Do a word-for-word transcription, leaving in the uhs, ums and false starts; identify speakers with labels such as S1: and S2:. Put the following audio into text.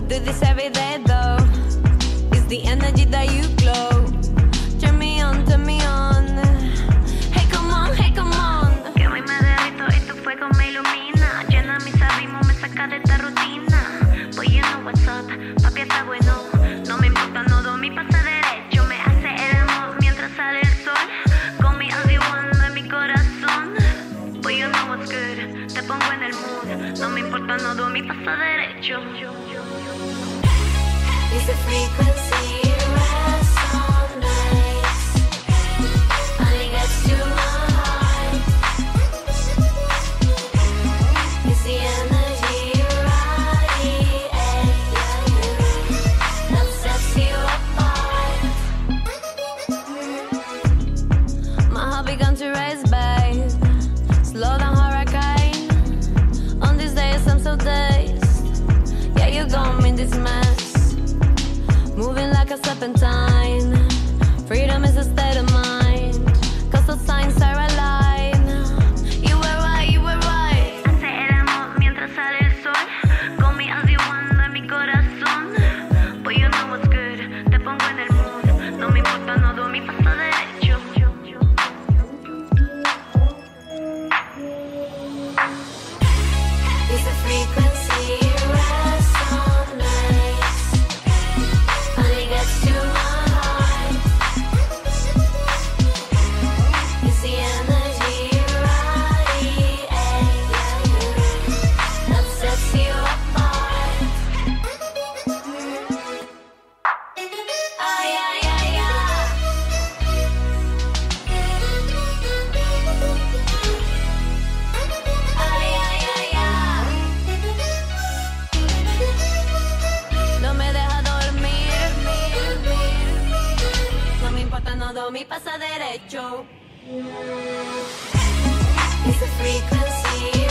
S1: do this every day though. It's the energy that you glow. Turn me on, turn me on. Hey, come on, hey, come on.
S2: Que hoy me derrito y tu fuego me ilumina. Llena mis abismos, me saca de esta rutina. But you know what's up, papi está bueno. No me importa, no dormir, pasa derecho. Me hace el amor mientras sale el sol. Con mi E on de mi corazón. But you know what's good, te pongo en el mood. No me importa, no dormir, pasa derecho.
S1: It's a frequency, resonance. Only gets to my heart. It's the energy radiating that sets you apart. My heart began to raise, babe. Slow down hurricane. On these days I'm so dazed. Yeah, you got me in this mess. Moving like a serpentine. Freedom is a state of mind. Cause the signs are aligned. You were right, you were right.
S2: Hace el amor mientras sale el sol. Con mi E on de mi corazón. But you know what's good, te pongo en el mood. No me importa, no dormir, pasa derecho.
S1: It's a frequency resonance. Only gets to my heart. It's the energy radiating that sets you apart. Ay, ay, ay, ay. Ay, ay, ay, ay. No me deja dormir. No me importa, no dormir, pasa derecho. It's a frequency